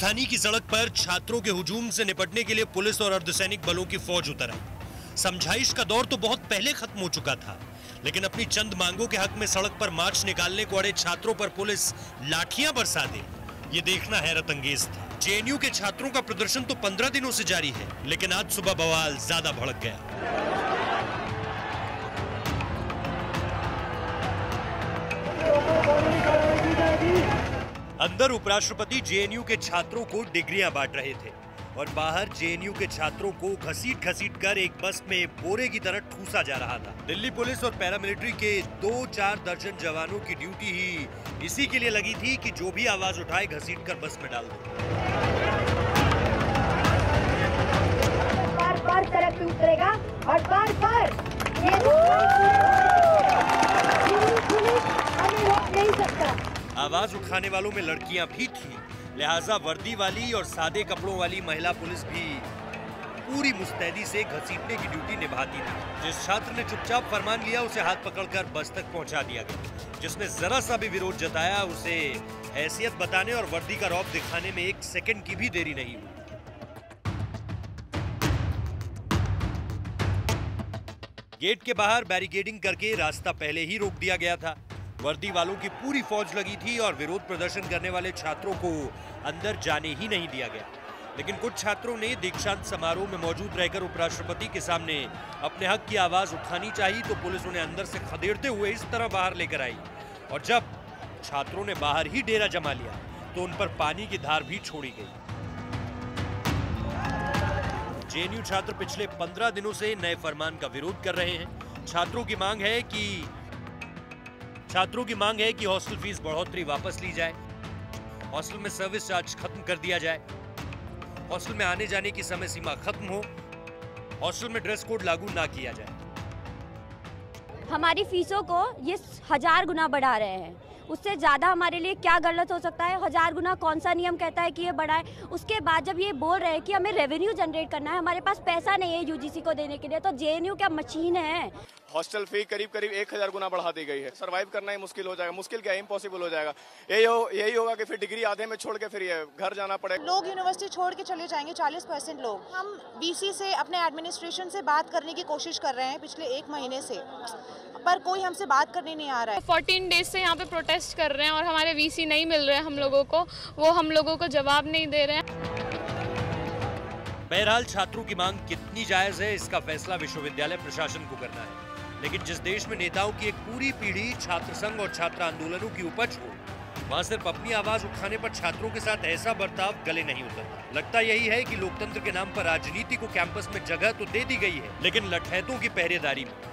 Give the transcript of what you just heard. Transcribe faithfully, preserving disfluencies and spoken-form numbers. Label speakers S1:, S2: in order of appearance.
S1: राजधानी की सड़क पर छात्रों के हुजूम से निपटने के लिए पुलिस और अर्धसैनिक बलों की फौज उतर आई। समझाइश का दौर तो बहुत पहले खत्म हो चुका था, लेकिन अपनी चंद मांगों के हक में सड़क पर मार्च निकालने को अड़े छात्रों पर पुलिस लाठियां बरसा दे, ये देखना हैरत अंगेज था। जेएनयू के छात्रों का प्रदर्शन तो पंद्रह दिनों से जारी है, लेकिन आज सुबह बवाल ज्यादा भड़क गया। अंदर उपराष्ट्रपति जेएनयू के छात्रों को डिग्रियां बांट रहे थे और बाहर जेएनयू के छात्रों को घसीट घसीट कर एक बस में बोरे की तरह ठूसा जा रहा था। दिल्ली पुलिस और पैरामिलिट्री के दो चार दर्जन जवानों की ड्यूटी ही इसी के लिए लगी थी कि जो भी आवाज उठाए घसीट कर बस में डाल दो।
S2: बार बार सड़क पे उतरेगा और बार बार ये हमें रोक नहीं सकता।
S1: आवाज उठाने वालों में लड़कियां भी थी, लिहाजा वर्दी वाली और सादे कपड़ों वाली महिला पुलिस भी पूरी मुस्तैदी से घसीटने की ड्यूटी निभाती थी। जिस छात्र ने चुपचाप फरमान लिया उसे हाथ पकड़कर बस तक पहुंचा दिया गया। जिसने जरा सा भी विरोध जताया उसे हैसियत बताने और वर्दी का रौब दिखाने में एक सेकंड की भी देरी नहीं हुई। गेट के बाहर बैरिकेडिंग करके रास्ता पहले ही रोक दिया गया था। वर्दी वालों की पूरी फौज लगी थी और विरोध प्रदर्शन करने वाले छात्रों को अंदर जाने ही नहीं दिया गया। लेकिन कुछ छात्रों ने दीक्षांत समारोह में मौजूद रहकर उपराष्ट्रपति के सामने अपने हक की आवाज उठानी चाहिए तो पुलिस उन्हें अंदर से खदेड़ते हुए इस तरह बाहर लेकर आई और जब छात्रों ने बाहर ही डेरा जमा लिया तो उन पर पानी की धार भी छोड़ी गई। जेएनयू छात्र पिछले पंद्रह दिनों से नए फरमान का विरोध कर रहे हैं। छात्रों की मांग है कि छात्रों की मांग है कि हॉस्टल फीस बढ़ोतरी वापस ली जाए, हॉस्टल में सर्विस चार्ज खत्म कर दिया जाए, हॉस्टल में आने जाने की समय सीमा खत्म हो, हॉस्टल में ड्रेस कोड लागू ना किया जाए।
S3: हमारी फीसों को ये हजार गुना बढ़ा रहे हैं, उससे ज्यादा हमारे लिए क्या गलत हो सकता है? हजार गुना कौन सा नियम कहता है कि ये बढ़ाए? उसके बाद जब ये बोल रहे हैं कि हमें रेवेन्यू जनरेट करना है, हमारे पास पैसा नहीं है यूजीसी को देने के लिए, तो जेएनयू क्या मशीन है?
S4: हॉस्टल फी करीब करीब एक हजार गुना बढ़ा दी गई है। सरवाइव करना ही मुश्किल हो जाएगा। मुश्किल क्या, इम्पॉसिबल हो जाएगा। यही हो, यही होगा कि फिर डिग्री आधे में छोड़ के फिर ये घर जाना पड़ेगा।
S5: लोग यूनिवर्सिटी छोड़ के चले जाएंगे, चालीस परसेंट लोग। हम बीसी से अपने एडमिनिस्ट्रेशन से बात करने की कोशिश कर रहे हैं पिछले एक महीने से, पर कोई हमसे बात करने नहीं आ रहा है।
S6: फोर्टीन डेज से यहाँ पे प्रोटेस्ट कर रहे हैं और हमारे वीसी नहीं मिल रहे हैं हम लोगों को, वो हम लोगों को जवाब नहीं दे रहे हैं।
S1: बहरहाल छात्रों की मांग कितनी जायज है इसका फैसला विश्वविद्यालय प्रशासन को करना है, लेकिन जिस देश में नेताओं की एक पूरी पीढ़ी छात्र संघ और छात्र आंदोलनों की उपज हो, वहाँ सिर्फ अपनी आवाज उठाने पर छात्रों के साथ ऐसा बर्ताव गले नहीं उतरता। लगता यही है कि लोकतंत्र के नाम पर राजनीति को कैंपस में जगह तो दे दी गई है, लेकिन लठैतों की पहरेदारी में